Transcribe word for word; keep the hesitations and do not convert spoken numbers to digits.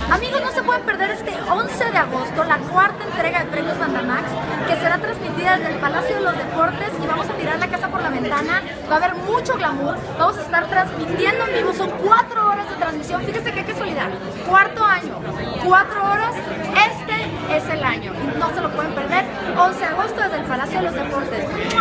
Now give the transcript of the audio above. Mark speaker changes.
Speaker 1: Amigos, no se pueden perder este once de agosto la cuarta entrega de Premios Bandamax, que será transmitida desde el Palacio de los Deportes y vamos a tirar la casa por la ventana. Va a haber mucho glamour, vamos a estar transmitiendo en vivo, son cuatro horas de transmisión. Fíjense qué casualidad, cuarto año, cuatro horas, este es el año, no se lo pueden perder. once de agosto desde el Palacio de los Deportes.